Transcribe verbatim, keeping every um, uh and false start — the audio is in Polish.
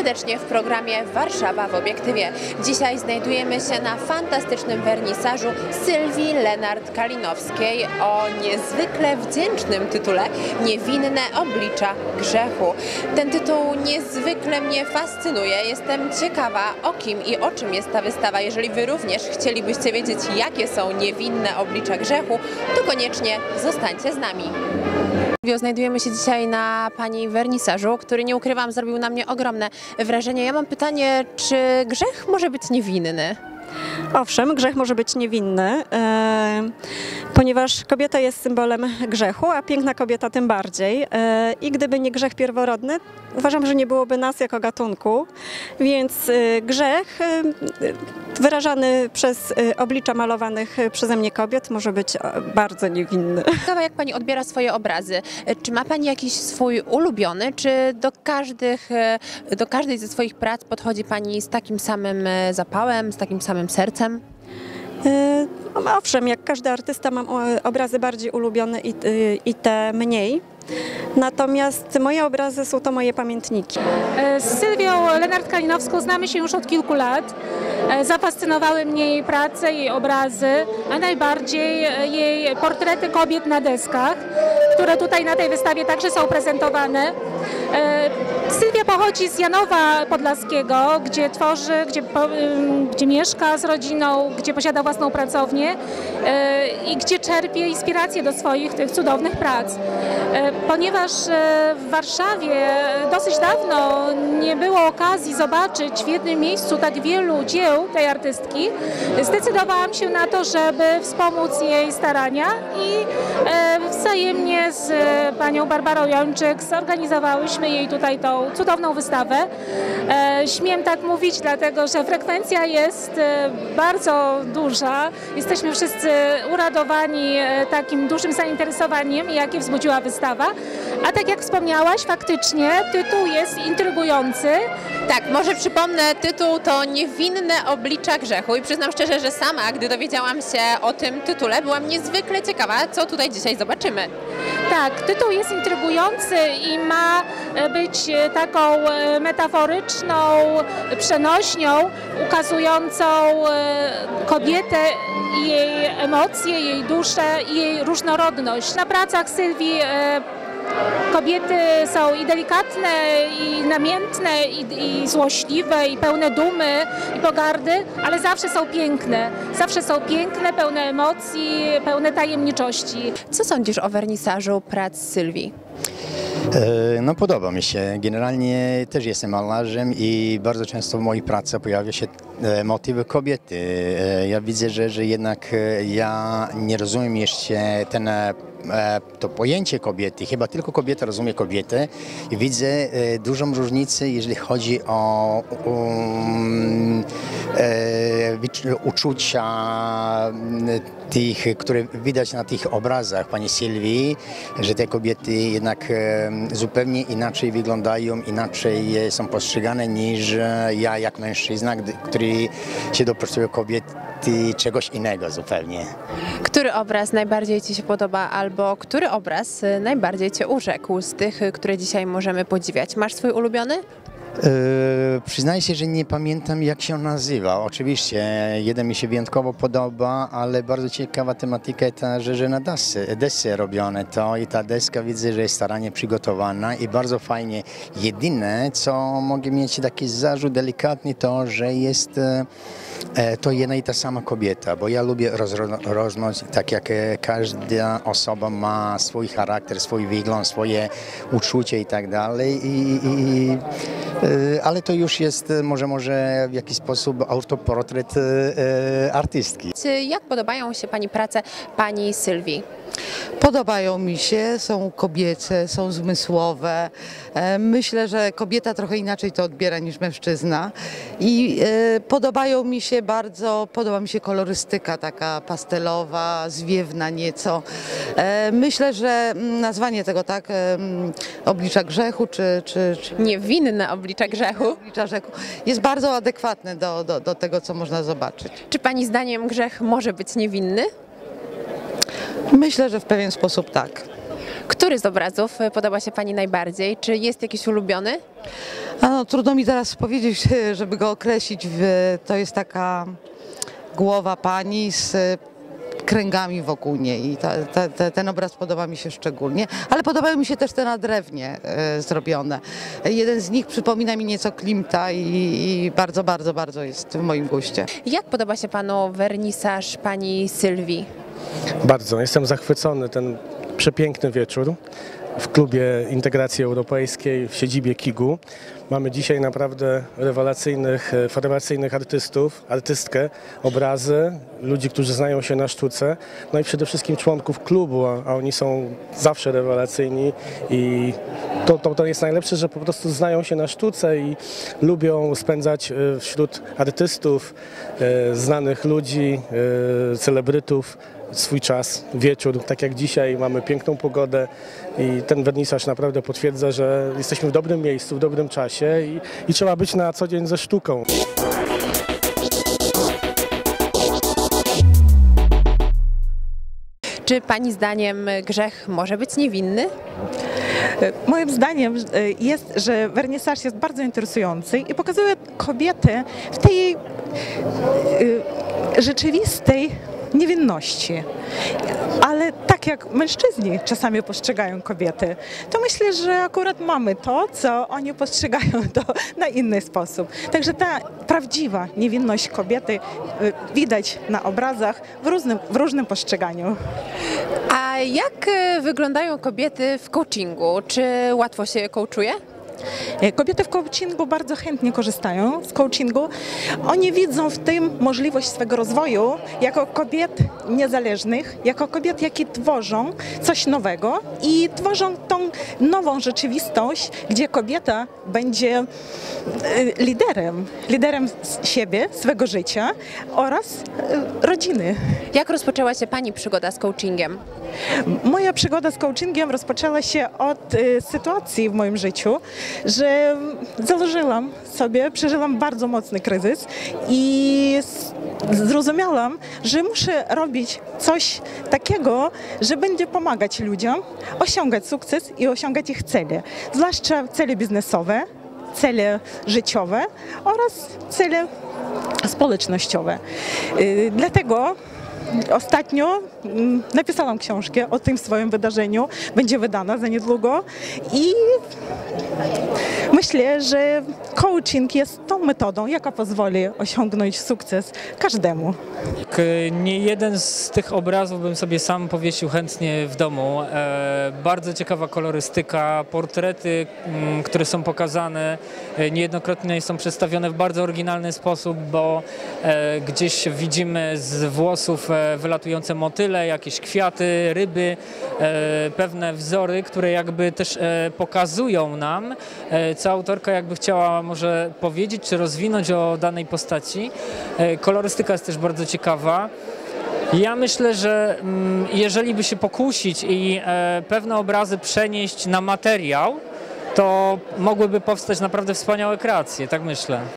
serdecznie w programie Warszawa w obiektywie. Dzisiaj znajdujemy się na fantastycznym wernisażu Sylwii Lenart-Kalinowskiej o niezwykle wdzięcznym tytule Niewinne oblicza grzechu. Ten tytuł niezwykle mnie fascynuje. Jestem ciekawa, o kim i o czym jest ta wystawa. Jeżeli Wy również chcielibyście wiedzieć, jakie są niewinne oblicza grzechu, to koniecznie zostańcie z nami. Znajdujemy się dzisiaj na Pani wernisażu, który, nie ukrywam, zrobił na mnie ogromne wrażenie. Ja mam pytanie, czy grzech może być niewinny? Owszem, grzech może być niewinny, e, ponieważ kobieta jest symbolem grzechu, a piękna kobieta tym bardziej. E, I gdyby nie grzech pierworodny, uważam, że nie byłoby nas jako gatunku, więc e, grzech e, wyrażany przez e, oblicza malowanych przeze mnie kobiet może być bardzo niewinny. Ciekawa, jak Pani odbiera swoje obrazy. Czy ma Pani jakiś swój ulubiony, czy do, każdych, do każdej ze swoich prac podchodzi Pani z takim samym zapałem, z takim samym sercem? E, owszem, jak każdy artysta mam obrazy bardziej ulubione i, i te mniej. Natomiast moje obrazy są to moje pamiętniki. Z Sylwią Lenart-Kalinowską znamy się już od kilku lat. Zafascynowały mnie jej prace, jej obrazy, a najbardziej jej portrety kobiet na deskach, które tutaj na tej wystawie także są prezentowane. Sylwia pochodzi z Janowa Podlaskiego, gdzie tworzy, gdzie, gdzie mieszka z rodziną, gdzie posiada własną pracownię i gdzie czerpie inspirację do swoich tych cudownych prac. Ponieważ w Warszawie dosyć dawno nie było okazji zobaczyć w jednym miejscu tak wielu dzieł tej artystki, zdecydowałam się na to, żeby wspomóc jej starania i wzajemnie z panią Barbarą Jończyk zorganizowałyśmy jej tutaj tą cudowną wystawę. Śmiem tak mówić, dlatego że frekwencja jest bardzo duża. Jesteśmy wszyscy uradowani takim dużym zainteresowaniem, jakie wzbudziła wystawa. A tak jak wspomniałaś, faktycznie tytuł jest intrygujący. Tak, może przypomnę, tytuł to Niewinne oblicza grzechu i przyznam szczerze, że sama, gdy dowiedziałam się o tym tytule, byłam niezwykle ciekawa, co tutaj dzisiaj zobaczymy. Tak, tytuł jest intrygujący i ma być taką metaforyczną przenośnią ukazującą kobietę i jej emocje, jej duszę i jej różnorodność. Na pracach Sylwii kobiety są i delikatne, i namiętne, i, i złośliwe, i pełne dumy, i pogardy, ale zawsze są piękne. Zawsze są piękne, pełne emocji, pełne tajemniczości. Co sądzisz o wernisażu prac Sylwii? No podoba mi się. Generalnie też jestem malarzem i bardzo często w moich pracach pojawia się motywy kobiety. Ja widzę, że, że jednak ja nie rozumiem jeszcze ten, to pojęcie kobiety. Chyba tylko kobieta rozumie kobietę i widzę dużą różnicę, jeżeli chodzi o um, uczucia tych, które widać na tych obrazach pani Sylwii, że te kobiety jednak zupełnie inaczej wyglądają, inaczej są postrzegane niż ja jak mężczyzna, który się dopatruje kobiety czegoś innego zupełnie. Który obraz najbardziej Ci się podoba albo który obraz najbardziej Cię urzekł z tych, które dzisiaj możemy podziwiać? Masz swój ulubiony? Yy, przyznaję się, że nie pamiętam, jak się on nazywa. Oczywiście jeden mi się wyjątkowo podoba, ale bardzo ciekawa tematyka ta, że, że na desce, desce robione to i ta deska widzę, że jest starannie przygotowana i bardzo fajnie. Jedyne, co mogę mieć taki zarzut delikatny, to, że jest e, to jedna i ta sama kobieta, bo ja lubię rozróżnić, tak jak każda osoba ma swój charakter, swój wygląd, swoje uczucie i tak dalej. I, i, ale to już jest może, może w jakiś sposób autoportret e, artystki. Jak podobają się Pani prace Pani Sylwii? Podobają mi się, są kobiece, są zmysłowe. Myślę, że kobieta trochę inaczej to odbiera niż mężczyzna. I podobają mi się bardzo, podoba mi się kolorystyka taka pastelowa, zwiewna nieco. Myślę, że nazwanie tego tak, oblicza grzechu, czy... czy, czy Niewinne oblicza grzechu. Oblicza grzechu jest bardzo adekwatne do, do, do tego, co można zobaczyć. Czy Pani zdaniem grzech może być niewinny? Myślę, że w pewien sposób tak. Który z obrazów podoba się Pani najbardziej? Czy jest jakiś ulubiony? A no, trudno mi teraz powiedzieć, żeby go określić. To jest taka głowa pani z kręgami wokół niej i ta, ta, ta, ten obraz podoba mi się szczególnie, ale podobają mi się też te na drewnie e, zrobione. Jeden z nich przypomina mi nieco Klimta i, i bardzo, bardzo, bardzo jest w moim guście. Jak podoba się Panu wernisaż Pani Sylwii? Bardzo, jestem zachwycony, ten przepiękny wieczór w klubie Integracji Europejskiej w siedzibie KIG-u. Mamy dzisiaj naprawdę rewelacyjnych, rewelacyjnych artystów, artystkę, obrazy, ludzi, którzy znają się na sztuce, no i przede wszystkim członków klubu, a, a oni są zawsze rewelacyjni i to, to, to jest najlepsze, że po prostu znają się na sztuce i lubią spędzać wśród artystów, znanych ludzi, celebrytów swój czas, wieczór, tak jak dzisiaj mamy piękną pogodę i ten wernisaż naprawdę potwierdza, że jesteśmy w dobrym miejscu, w dobrym czasie i, i trzeba być na co dzień ze sztuką. Czy Pani zdaniem grzech może być niewinny? Moim zdaniem jest, że wernisaż jest bardzo interesujący i pokazuje kobietę w tej rzeczywistej niewinności. Ale tak jak mężczyźni czasami postrzegają kobiety, to myślę, że akurat mamy to, co oni postrzegają to na inny sposób. Także ta prawdziwa niewinność kobiety widać na obrazach w różnym, w różnym postrzeganiu. A jak wyglądają kobiety w coachingu? Czy łatwo się coachuje? Kobiety w coachingu bardzo chętnie korzystają z coachingu. Oni widzą w tym możliwość swego rozwoju jako kobiet niezależnych, jako kobiet, jakie tworzą coś nowego i tworzą tą nową rzeczywistość, gdzie kobieta będzie liderem, liderem siebie, swego życia oraz rodziny. Jak rozpoczęła się Pani przygoda z coachingiem? Moja przygoda z coachingiem rozpoczęła się od y, sytuacji w moim życiu, że założyłam sobie, przeżyłam bardzo mocny kryzys i zrozumiałam, że muszę robić coś takiego, że będzie pomagać ludziom osiągać sukces i osiągać ich cele, zwłaszcza cele biznesowe, cele życiowe oraz cele społecznościowe. Y, dlatego ostatnio napisałam książkę o tym swoim wydarzeniu, będzie wydana za niedługo i myślę, że coaching jest tą metodą, jaka pozwoli osiągnąć sukces każdemu. Nie jeden z tych obrazów bym sobie sam powiesił chętnie w domu. E, bardzo ciekawa kolorystyka, portrety, m, które są pokazane, e, niejednokrotnie są przedstawione w bardzo oryginalny sposób, bo e, gdzieś widzimy z włosów e, wylatujące motyle, jakieś kwiaty, ryby, e, pewne wzory, które jakby też e, pokazują nam, e, co autorka jakby chciała może powiedzieć, czy rozwinąć o danej postaci. E, kolorystyka jest też bardzo ciekawa. Ja myślę, że mm, jeżeli by się pokusić i e, pewne obrazy przenieść na materiał, to mogłyby powstać naprawdę wspaniałe kreacje, tak myślę.